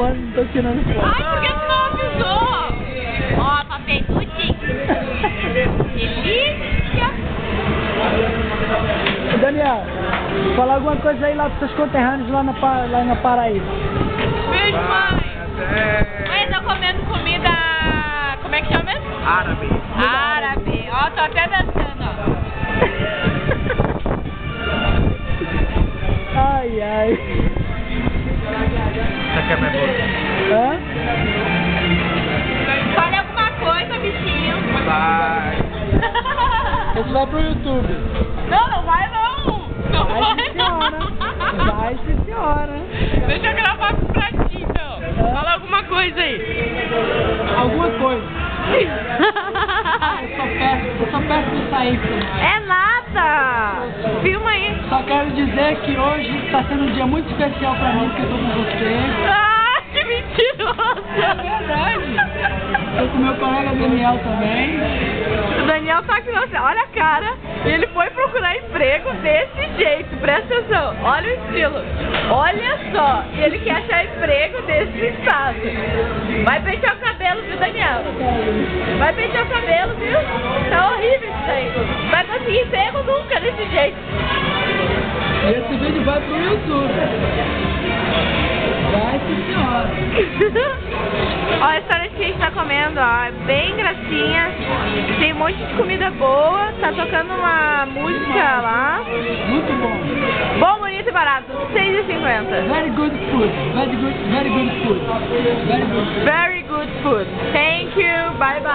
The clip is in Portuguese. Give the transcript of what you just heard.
fone, não tô tirando fone. Ai, por que tu não avisou? Ó, papel tudinho. Delícia. Daniel, fala alguma coisa aí lá pros seus conterrâneos lá na Paraíba. Beijo, mãe. Mãe, tô comendo comida... Como é que chama mesmo? Árabe. Árabe. Ó, tô até dançando, ó. Ai, ai. Você quer minha bolsa? Hã? Fale alguma coisa, bichinho. Vai. Esse vai pro YouTube. Não, não vai não. Não Vai, vai sim, senhora. não. Vai, sim, senhora. Deixa eu gravar pra ti, então. Fala alguma coisa aí. Alguma coisa. Eu só peço de sair. É nada. Filma aí. Só quero dizer que hoje está sendo um dia muito especial pra mim, porque eu tô com você. Ah, que mentiroso. É verdade. Tô com meu colega Daniel também. O Daniel tá aqui, nossa, olha a cara. E ele foi procurar emprego desse jeito. Presta atenção. Olha o estilo. Olha só. E ele quer achar emprego desse estado. Vai pentear o cabelo, viu, Daniel? Vai pentear o cabelo, viu? Tá horrível isso aí. Vai conseguir emprego nunca desse jeito. E esse vídeo vai pro YouTube. Vai, sim, senhora. Ó, a história que a gente tá comendo, ó, é bem gracinha. Tem um monte de comida boa. Tá tocando uma música lá. Muito bom. Bom, bonito e barato. R$6,50. Very good food. Very good food. Very good. Very good food. Thank you. Bye bye.